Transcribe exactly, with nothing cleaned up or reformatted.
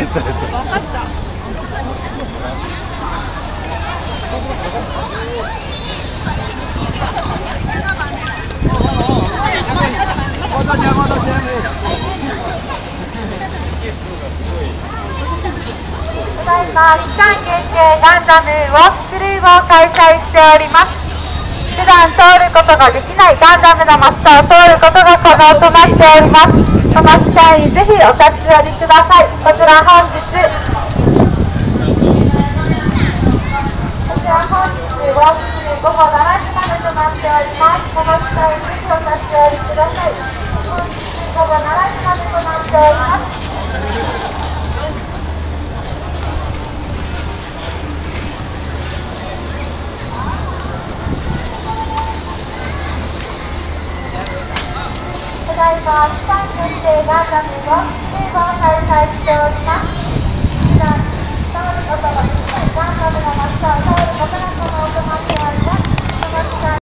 された。分かった。 ただいま期間限定ガンダムウォークスルーを開催しております。普段通ることができないガンダムの真下を通ることが可能となっております。この機会にぜひお立ち寄りください。こちら本日こちら本日ウォークスルーごごしちじまでとなっております。この機会にぜひお立ち寄りください。本日ごごしちじまでとなっております。ただいま期間限定ガンダムウォークスルーを開催しております。